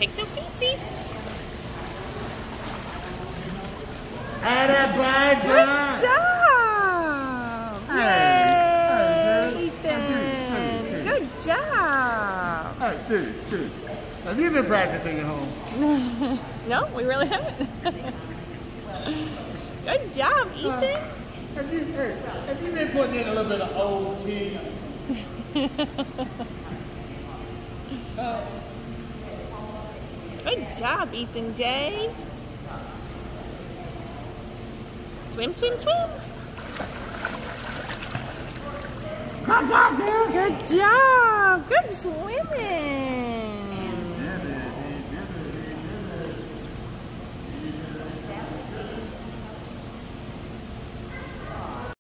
Take the feetsies. Good job! Yay, Ethan! Good job! All right, dude. Have you been practicing at home? No, we really haven't. Good job, Ethan! Have you been putting in a little bit of OT? Good job, Ethan J. Swim, swim, swim. Good job, dude. Good job. Good swimming.